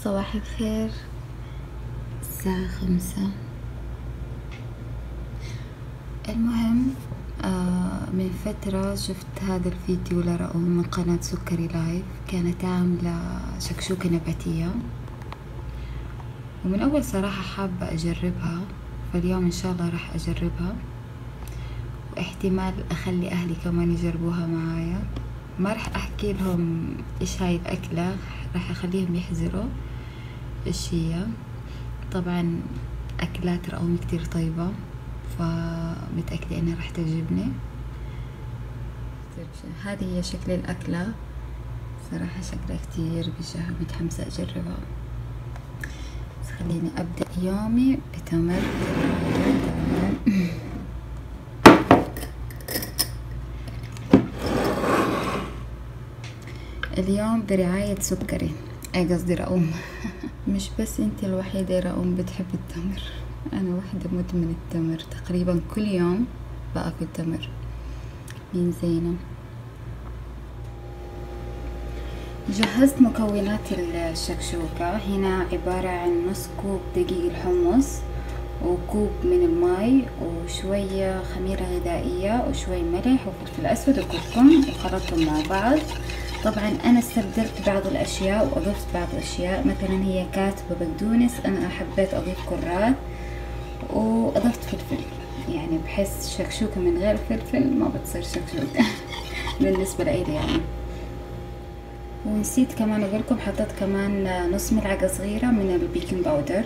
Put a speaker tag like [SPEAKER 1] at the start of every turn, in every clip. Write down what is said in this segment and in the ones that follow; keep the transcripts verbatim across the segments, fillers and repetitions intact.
[SPEAKER 1] صباح الخير. الساعة خمسة. المهم آه من فترة شفت هذا الفيديو لرؤوم من قناة سكري لايف، كانت عاملة شكشوكة نباتية، ومن أول صراحة حابة أجربها، فاليوم إن شاء الله راح أجربها، واحتمال أخلي أهلي كمان يجربوها معايا. ما راح أحكي لهم إيش هاي الأكلة، راح أخليهم يحزروا إيش هي. طبعا أكلات رؤوم كتير طيبة، فمتأكدة إنها راح تعجبني. هذه هي شكل الأكلة، صراحة شكلها كتير بشهي، متحمسة أجربها. بس خليني أبدأ يومي بتمر. اليوم برعاية سكري، أي قصدي رؤوم. مش بس انتي الوحيدة يا رؤوم بتحب التمر، أنا واحدة مدمنة التمر، تقريبا كل يوم بأكل تمر من زينة. جهزت مكونات الشكشوكة. هنا عبارة عن نص كوب دقيق الحمص، وكوب من الماء، وشوية خميرة غذائية، وشوي ملح وفلفل أسود وكركم، وخلطتهم مع بعض. طبعا أنا استبدلت بعض الأشياء وأضفت بعض الأشياء، مثلا هي كاتبة بقدونس، أنا حبيت أضيف كرات، وأضفت فلفل، يعني بحس شكشوكة من غير فلفل ما بتصير شكشوكة بالنسبة لإلي يعني. ونسيت كمان أقولكم حطيت كمان نص ملعقة صغيرة من البيكنج باودر،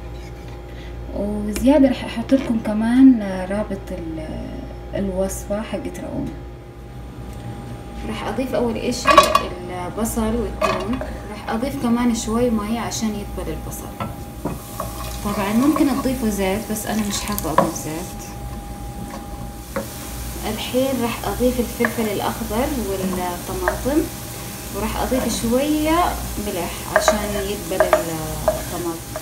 [SPEAKER 1] وزيادة رح أحط لكم كمان رابط الوصفة حقت رؤوم. راح أضيف أول إشي البصل والثوم، راح أضيف كمان شوي مية عشان يدبل البصل. طبعا ممكن تضيفوا زيت، بس أنا مش حابة أضيف زيت. الحين راح أضيف الفلفل الأخضر والطماطم، وراح أضيف شوية ملح عشان يدبل الطماطم.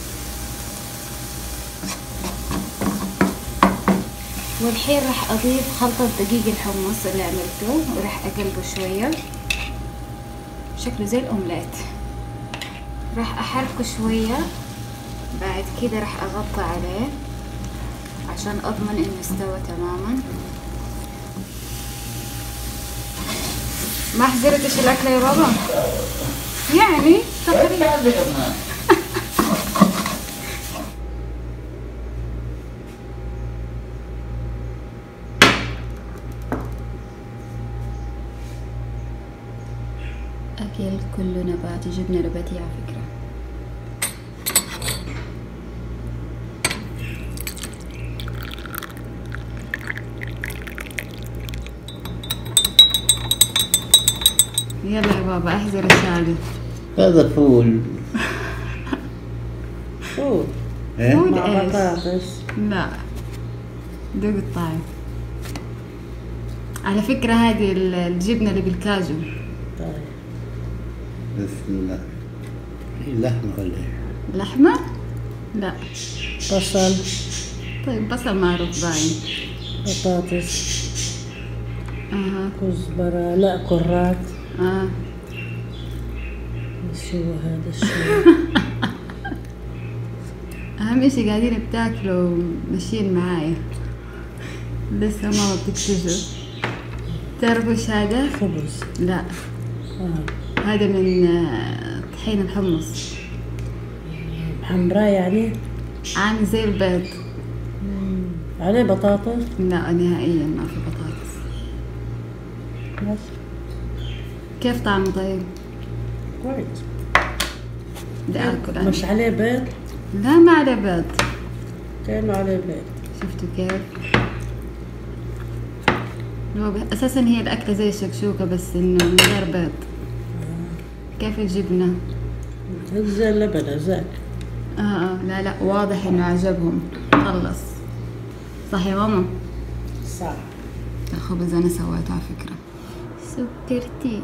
[SPEAKER 1] والحين راح أضيف خلطة دقيق الحمص اللي عملته، وراح أقلبه شوية، شكله زي الأومليت. راح أحركه شوية، بعد كده راح أغطي عليه عشان أضمن إنه استوى تماما. ما حزرتش الأكلة يا بابا؟ يعني تقريبا. أكل كله نباتي، جبنة نباتية على فكرة. يلا يا بابا احذر الشاي.
[SPEAKER 2] هذا فول. فول
[SPEAKER 1] ايه؟ فول
[SPEAKER 2] مع
[SPEAKER 1] ايش؟
[SPEAKER 2] بطاطس.
[SPEAKER 1] لا، دوق الطعم. على فكرة هذه الجبنة اللي بالكاجو.
[SPEAKER 2] طيب بس لا، هي لحمة ولا ايه؟
[SPEAKER 1] لحمة؟ لا.
[SPEAKER 2] بصل.
[SPEAKER 1] طيب بصل معروف باين.
[SPEAKER 2] بطاطس.
[SPEAKER 1] اها.
[SPEAKER 2] كزبرة، لا كرات.
[SPEAKER 1] اه.
[SPEAKER 2] شو هذا الشيء؟
[SPEAKER 1] اهم اشي قاعدين بتاكلوا ماشيين معايا، لسه ما بتكتشف. تعرفوا ايش هذا؟
[SPEAKER 2] خبز.
[SPEAKER 1] لا.
[SPEAKER 2] آه.
[SPEAKER 1] هذا من طحين الحمص.
[SPEAKER 2] حمراء يعني؟
[SPEAKER 1] عامل زي البيض.
[SPEAKER 2] عليه بطاطس؟
[SPEAKER 1] لا نهائيا ما في بطاطس.
[SPEAKER 2] بس
[SPEAKER 1] كيف طعمه طيب؟
[SPEAKER 2] كويس.
[SPEAKER 1] بدي اكل أنا.
[SPEAKER 2] مش عليه بيض؟
[SPEAKER 1] لا ما عليه بيض.
[SPEAKER 2] كأنه عليه بيض.
[SPEAKER 1] شفتوا كيف؟ هو اساسا هي الاكله زي الشكشوكه، بس انه من غير بيض. كيف الجبنه؟
[SPEAKER 2] زي اللبن زاك.
[SPEAKER 1] اه اه لا لا، واضح انه عجبهم. خلص صح يا ماما؟
[SPEAKER 2] صح.
[SPEAKER 1] الخبز انا سويته على فكره. سكرتي.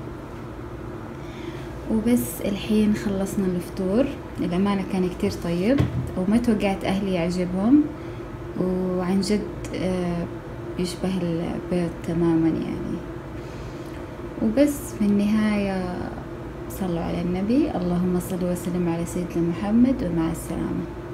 [SPEAKER 1] وبس الحين خلصنا الفطور، الأمانة كان كتير طيب، وما توقعت أهلي يعجبهم، وعن جد يشبه البيض تماما يعني. وبس في النهاية صلوا على النبي. اللهم صل وسلم على سيدنا محمد، ومع السلامة.